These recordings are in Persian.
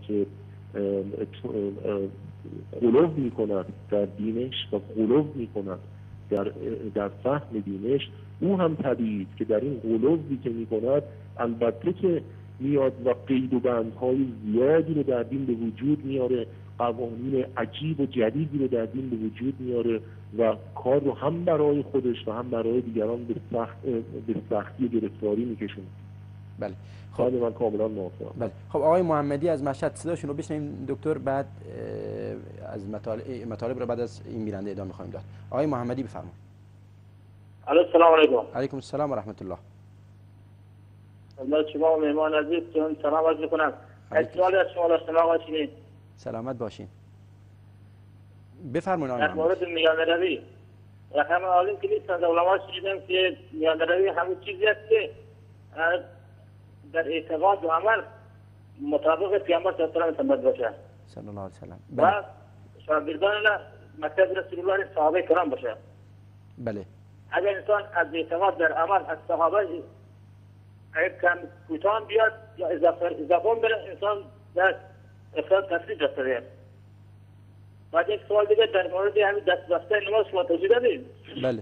که غلو میکند در دینش و غلو میکند در فهم دینش، او هم طبیعی که در این غلوی که میکند البته که میاد و قید و بندهای زیادی رو در دین به وجود میاره، قوانین عجیب و جدیدی رو در دین به وجود میاره و کار رو هم برای خودش و هم برای دیگران به سختی گرفتاری میکشونه. بله خب من کاملا موافقم. بله خب آقای محمدی از مشهد صداشون رو بشنویم دکتر، بعد از مطالب رو بعد از این میرنده ادامه می‌خوایم داد. آقای محمدی بفرمایید. السلام علیکم. علیکم السلام و رحمت الله. خدمت شما و مهمان عزیز سلام عرض می‌کنم. سوالی از شما داشتم آقای چینی. سلامت باشین. بفرمایید آقای در مورد میانروی رقم عالم که نیستن، علما شنیدم که میانروی همون چیزی است که در اعتقاد و عمل مطابق پیامبر صلی الله علیه و آله باشه صلی الله علیه و سلم و شاگردان مکتب رسول الله صحابه کرام باشه. بله. اگر انسان از اعتقاد در عمل از صحابه کم کوتاه بیاد یا اضافه بره، انسان در افراد تفسیر دسته. بعد یک سوال دیگه در مورد همین دست بسته نماز شما توضیح دادید. بله.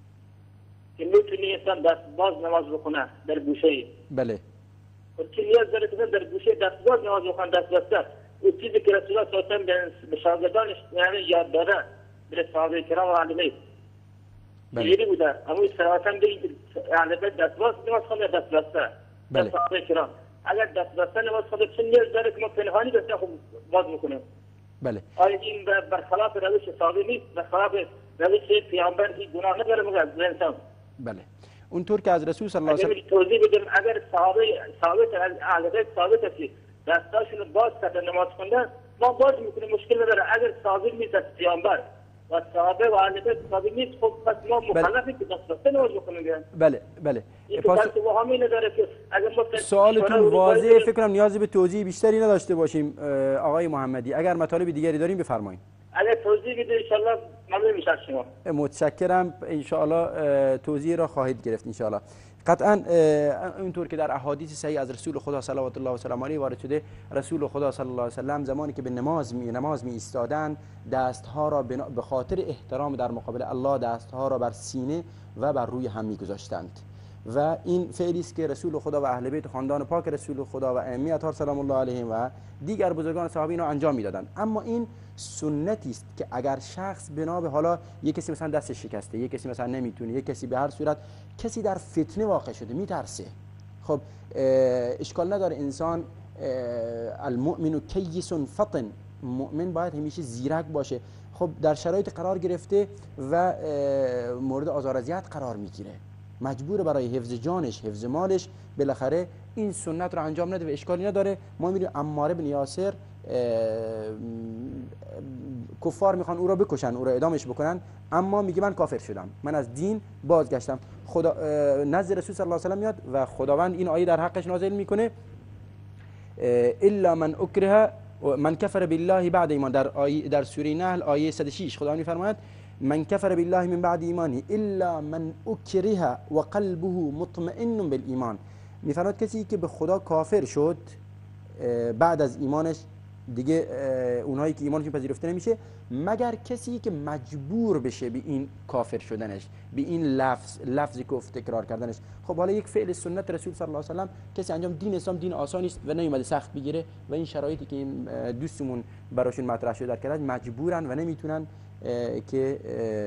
که میتونی انسان دست باز نماز بکنه در گوشه. بله. چه نیاز داره که در گوشه دست باز نماز بکنه دست بسته؟ اون چیزی که رسول الله صلی الله علیه و آله به شاگردانش یعنی یاد داده به صحابه کرام و اهل بیت. یکی بوده، اما صراحتاً بگید اهل بیت دست باز نماز خونه دست بسته. بله. صحابه کرام اگر دست بسته نماز خونه چه نیاز داره که ما پنهانی دست باز بکنیم؟ بله. آیا این برخلاف روش صحابه نیست؟ برخلاف روش پیامبر این گناه نداره مگر انسان؟ بله. اونطور که از رسول صلی الله علیه و آله توضیح بدیم اگر صحابه اهل بیت ثابت است دستاشون باز کرده نماز خوندن، ما باز میکنیم، مشکل نداره. اگر ثابت نیست از پیامبر و صحابه و اهل بیت ثابت نیست، خب پس ما مکلفی که دست بسته نماز بکنیم. بله بله. سوالتون واضحه، فکر کنم نیازی به توضیح بیشتری نداشته باشیم. آقای محمدی اگر مطالب دیگری داریم بفرمایید. اگر توضیح بدید ان شاء الله ممنون میشم شما. متشکرم. ان شاء الله توضیح را خواهید گرفت ان شاء الله. قطعا اونطور که در احادیث صحیح از رسول خدا صلوات الله و سلام علیه وارد شده، رسول خدا صلی الله علیه و سلم زمانی که به نماز می ایستادند، دستها را به خاطر احترام در مقابل الله دستها را بر سینه و بر روی هم می‌گذاشتند و این فعلی است که رسول خدا و اهل بیت خاندان پاک رسول خدا و ائمه اطهار سلام الله علیهم و دیگر بزرگان صحابه اینو انجام میدادند. اما این سنتی است که اگر شخص بنا به حالا یک کسی مثلا دستش شکسته، یک کسی مثلا نمیتونه، یک کسی به هر صورت کسی در فتنه واقع شده میترسه، خب اشکال نداره. انسان المؤمن کیس فطن، مؤمن باید همیشه زیرک باشه. خب در شرایط قرار گرفته و مورد آزار و اذیت قرار میگیره، مجبور برای حفظ جانش حفظ مالش بالاخره این سنت رو انجام نده و اشکالی نداره. ما می‌بینیم عمار بن یاسر کفار میخوان او را بکشن، او را اعدامش بکنن، اما میگه من کافر شدم، من از دین بازگشتم. خدا نزد رسول صلی الله علیه و میاد و خداوند این آیه در حقش نازل میکنه الا من اکره من کفر بالله بعد ایمان. در سوره نحل آیه 106 خداوند میفرماید من کفر بالله من بعد ایمانه الا من اکره و قلبه مطمئن بالایمان. میفرماید کسی که به خدا کافر شد بعد از ایمانش دیگه اونهایی که ایمانشون پذیرفته نمیشه مگر کسی که مجبور بشه به این کافر شدنش، به این لفظی که تکرار کردنش. خب حالا یک فعل سنت رسول صلی الله علیه و سلم کسی انجام، دین اسلام دین آسانی است و نمیومده سخت بگیره و این شرایطی که این دوستمون براشون مطرح شده در کرج مجبورن و نمیتونن که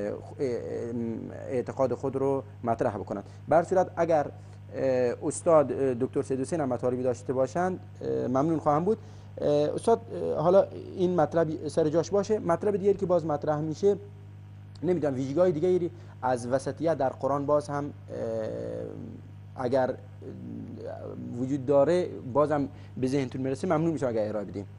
اعتقاد خود رو مطرح بکنن. به هر صورت اگر استاد دکتر سید حسین هم مطالبی داشته باشند ممنون خواهم بود. استاد حالا این مطلب سر جاش باشه. مطلب دیگری که باز مطرح میشه، نمیدونم ویژگی‌های دیگری از وسطیت در قرآن باز هم اگر وجود داره بازم به ذهنتون میرسه ممنون میشم اگر ارائه بدیم.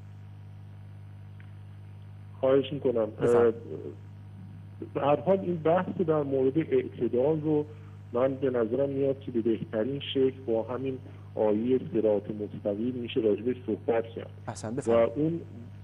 خواهش میکنم. به هر حال این بحث در مورد اعتدال رو من به نظرم میاد که به بهترین شکل با همین آیه صراط مستقیم میشه راجبش صحبت کرد و اون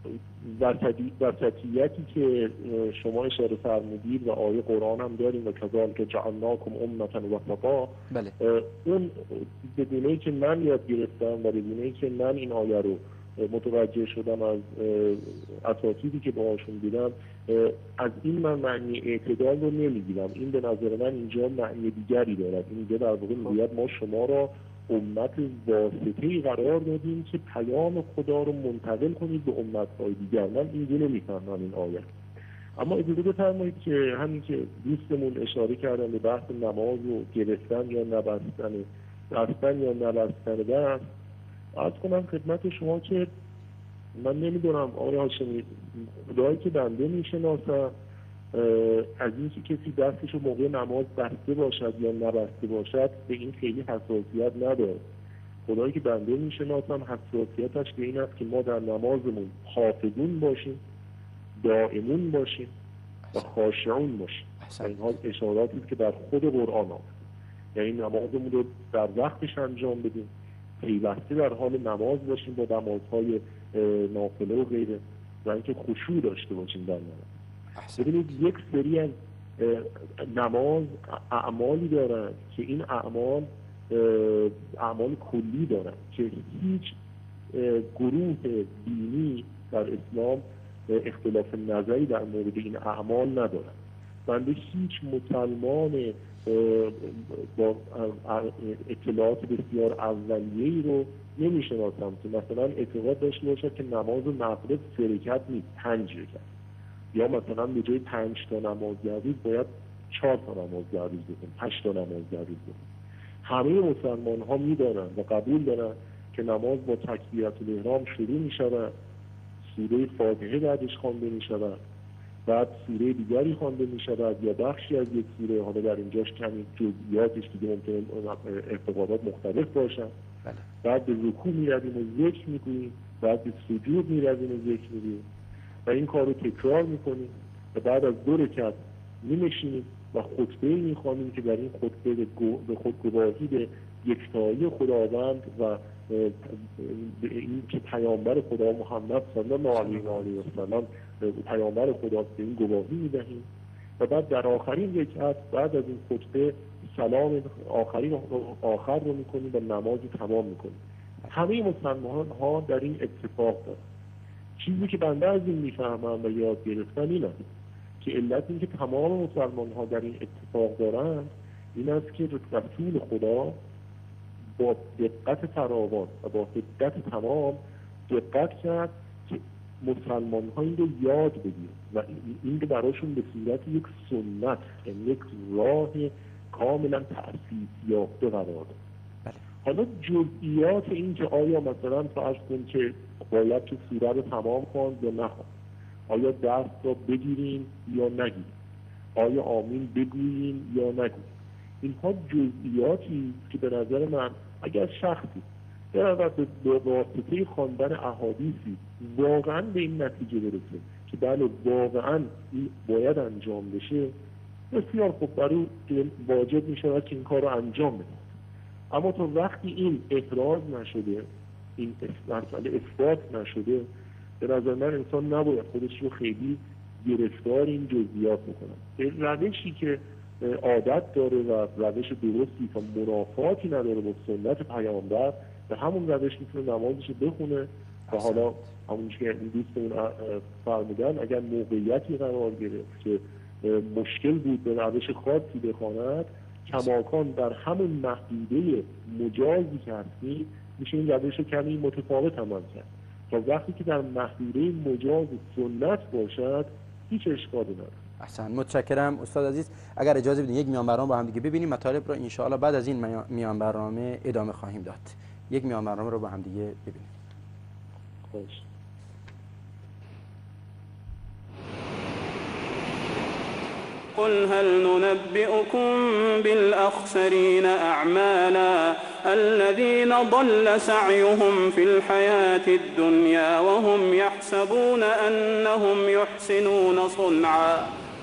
وسطیتی که شما اشاره فرمودید و آیه قرآن هم داریم و کذالک جعلناکم امة وسطا، اون به گونه‌ای که من یاد گرفتم و به گونه‌ای که من این آیه رو متوجه شدم از اساتیدی که باهاشون دیدم، از این من معنی اعتدال رو نمیگیرم. این به نظر من اینجا معنی دیگری دارد. اینجا در واقع میگوید ما شما را امت واسطه‌ای قرار دادیم که پیام خدا رو منتقل کنید به امت‌های دیگر. من اینجا نمیفهمم این آیه. اما اجازه بفرمایید که همین که دوستمون اشاره کردن به بحث نماز و گرفتن یا نبستن، بستن یا نبستن دست، عرض کنم خدمت شما که من نمیدونم آقای هاشمی، خدایی که بنده میشناسم از این که کسی دستش رو موقع نماز بسته باشد یا نبسته باشد به این خیلی حساسیت نداره. خدایی که بنده میشناسم حساسیتش به این است که ما در نمازمون حافظون باشیم، دائمون باشیم و خاشعون باشیم. این حال اشاراتی است که در خود قرآن آمده، یعنی نمازمون رو در وقتش انجام بدیم، پیوسته در حال نماز باشیم با نمازهای نافله و غیره، و اینکه خشوع داشته باشیم در نماز. ببینید یک سری از نماز اعمالی دارند که این اعمال کلی دارند که هیچ گروه دینی در اسلام اختلاف نظری در مورد این اعمال ندارند. بنده هیچ مسلمان با اطلاعات بسیار اولیه‌ای رو نمی‌شناسم که مثلا اعتقاد داشته باشد که نماز مغرب 3 رکعت نیست 5 رکعت، یا مثلا به جای 5 تا نماز گردید باید 4 تا نماز گردید بکنیم، 8 تا نماز گردید بکنیم. همه مسلمان ها می‌دانند و قبول دارند که نماز با تکبیرة الاحرام شروع می‌شود، سوره فاتحه بعدش خوانده می‌شود، بعد سوره دیگری خوانده می‌شود یا بخشی از یک سوره. حالا در اینجاش کمی جزئیاتش دیگه ممکنه ارتباطات مختلف باشن. بعد به رکوع می‌رویم و ذکر می‌کنیم، بعد به سجود می‌رویم و ذکر می‌کنیم و این کار رو تکرار می‌کنیم و بعد از 2 رکعت می‌نشینیم و خطبه می‌خوانیم که در این خطبه به خود گواهی به یکتایی خداوند و این که پیامبر خدا محمد صلی الله علیه و سلم پیامبر خدا به این گواهی می‌دهیم و بعد در آخرین رکعت بعد از این خطبه سلام آخر رو می‌کنیم و نماز تمام می‌کنیم. همه مسلمان ها در این اتفاق دارند. چیزی که بنده از این می‌فهمم و یاد گرفتم این است که علت این که تمام مسلمان ها در این اتفاق دارند این است که رسول خدا با دقت فراوان و با دقت تمام دقت کرد که مسلمان ها این رو یاد بگیرن و این رو براشون به صورت یک سنت، یک راه کاملا تأسیس یافته قرار داد. حالا جزئیات این که آیا مثلا فرض کن که باید که سوره رو تمام خواند یا نخواند، آیا دست را بگیریم یا نگیریم، آیا آمین بگوییم یا نگوییم، اینها جزئیاتی که به نظر من اگر شخصی در واسطه خواندن احادیثی واقعا به این نتیجه برسه که بله واقعا این باید انجام بشه، بسیار خوب برای واجب می شود که این کار رو انجام بده. اما تا وقتی این احراز نشده، این مسئله اثبات نشده، به نظر من انسان نباید خودش رو خیلی گرفتار این جزئیات بکنه. روشی که عادت داره و روش درستی تا منافاتی نداره با سنت پیامبر، به همون روش میتونه نمازش رو بخونه و حالا همونش که این دوستمون فرمودن اگر موقعیتی قرار گرفت که مشکل بود به روش خاصی بخواند، کماکان در همون محدوده مجازی که هستی میشه این روش رو کمی متفاوت عمل کرد تا وقتی که در محدوده مجاز سنت باشد هیچ اشکالی نداره. احسن، متشکرم استاد عزیز. اگر اجازه بدین یک میان برنامه با هم دیگه ببینیم، مطالب رو ان شاء الله بعد از این میان برنامه ادامه خواهیم داد. یک میان برنامه رو با هم دیگه ببینیم. خوش. قل هل ننبئكم بالأخسرين أعمالا الذين ضل سعيهم في الحياة الدنيا وهم يحسبون أنهم يحسنون صنعا.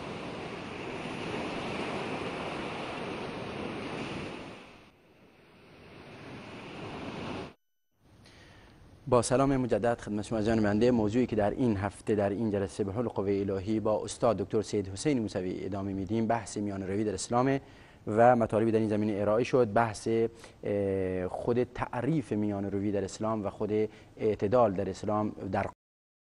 با سلام مجدد خدمت شما جان بنده. موضوعی که در این هفته در این جلسه به حول قوه الهی با استاد دکتر سید حسین موسوی ادامه میدیم بحث میانروی در اسلام و مطالبی در این زمینه ارائه شد. بحث خود تعریف میان روی در اسلام و خود اعتدال در اسلام در